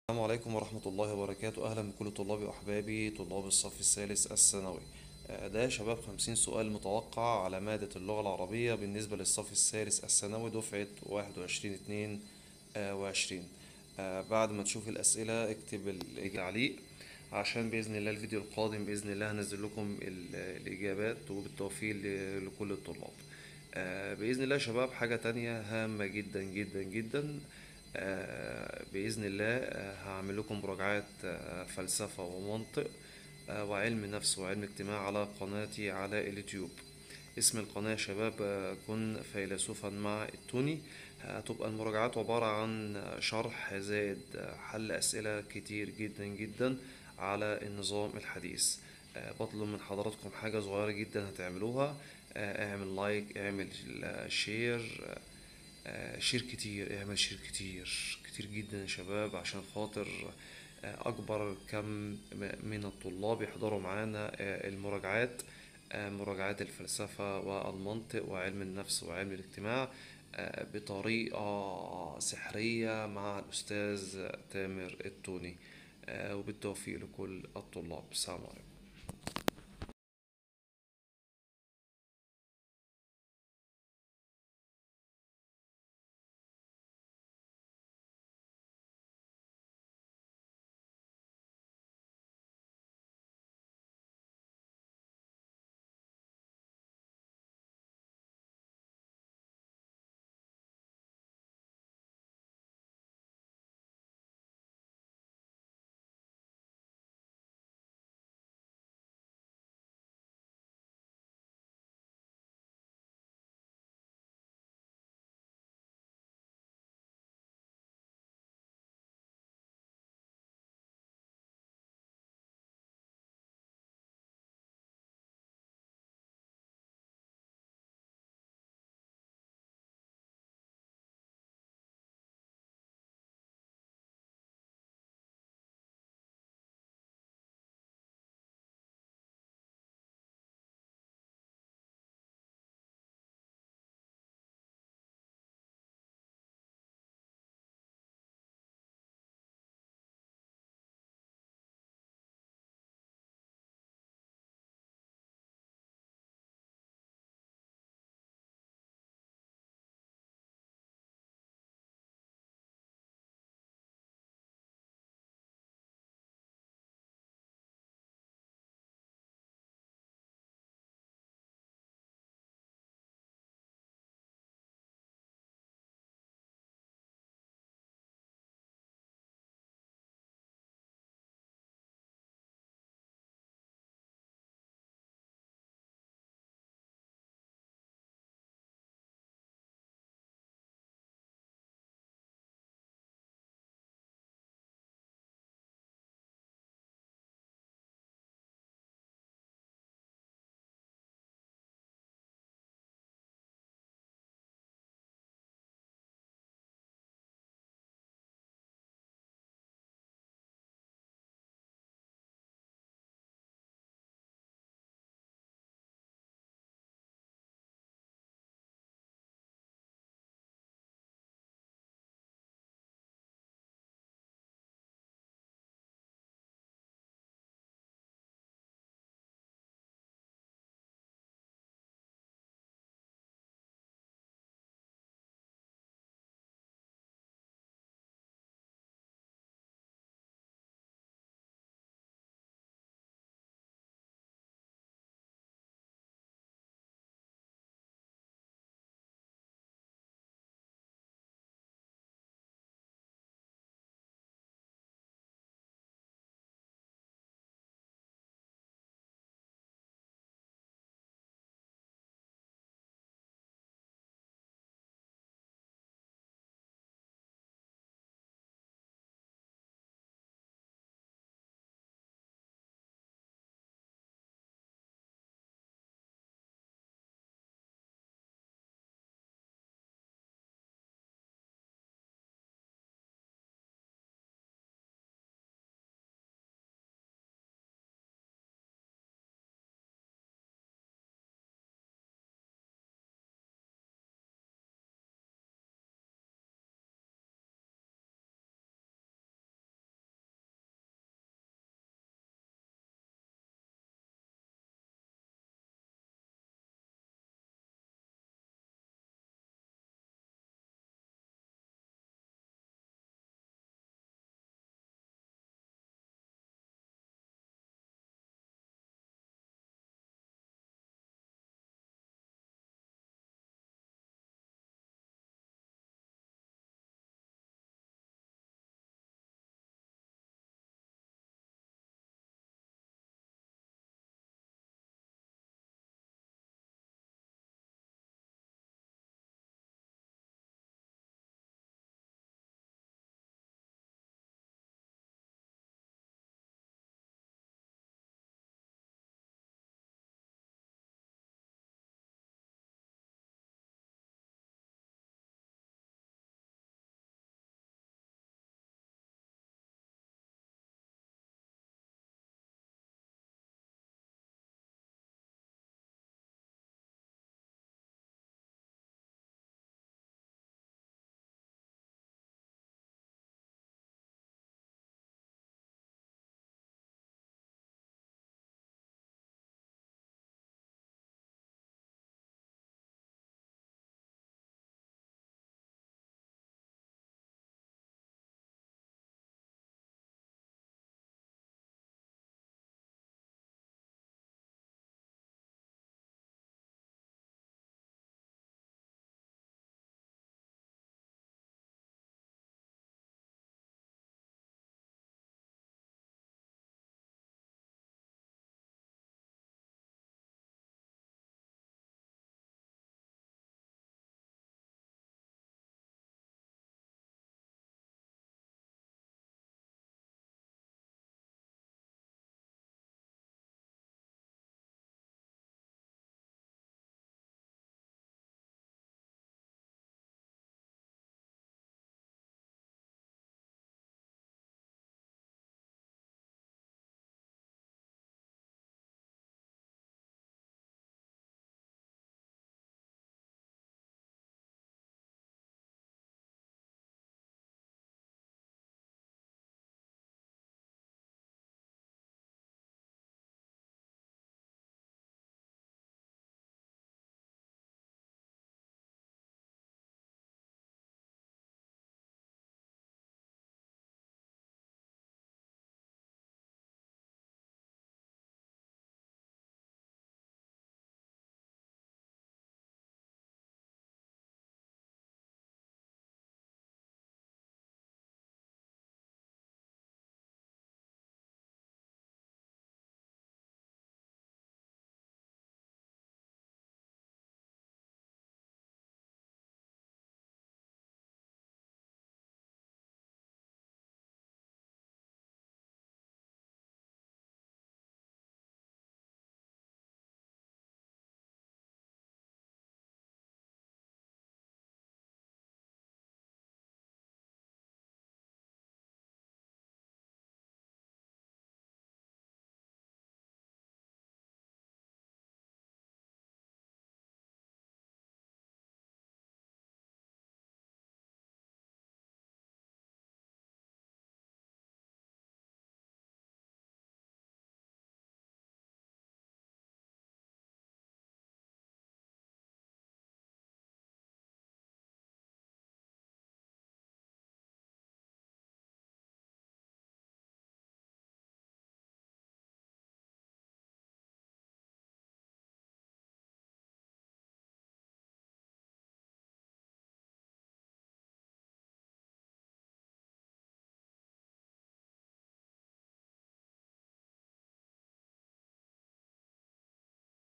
السلام عليكم ورحمة الله وبركاته. أهلا بكل طلابي وأحبابي طلاب الصف الثالث الثانوي. ده يا شباب 50 سؤال متوقع على مادة اللغة العربية بالنسبة للصف الثالث الثانوي دفعة 21/22. بعد ما تشوف الأسئلة اكتب التعليق عشان بإذن الله الفيديو القادم بإذن الله هنزل لكم الإجابات وبالتوفيق لكل الطلاب. بإذن الله يا شباب حاجة تانية هامة جدا جدا جدا. بإذن الله هعمل لكم مراجعات فلسفة ومنطق وعلم نفس وعلم اجتماع على قناتي على اليوتيوب. اسم القناة يا شباب كن فيلسوفا مع التوني. هتبقى المراجعات عبارة عن شرح زائد حل أسئلة كتير جدا جدا على النظام الحديث. بطلب من حضراتكم حاجة صغيرة جدا هتعملوها. اعمل لايك، اعمل شير. شير كتير، اعمل شير كتير كتير جدا يا شباب عشان خاطر أكبر كم من الطلاب يحضروا معانا المراجعات. مراجعات الفلسفة والمنطق وعلم النفس وعلم الاجتماع بطريقة سحرية مع الأستاذ تامر التوني. وبالتوفيق لكل الطلاب. السلام عليكم.